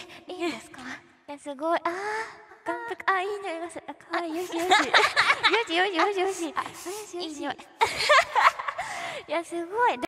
いいですか？ いや、すごい。頑張っ、いい匂いがする。かわいい。よしよし。よしよしよしよし。いい匂い。いや、すごい。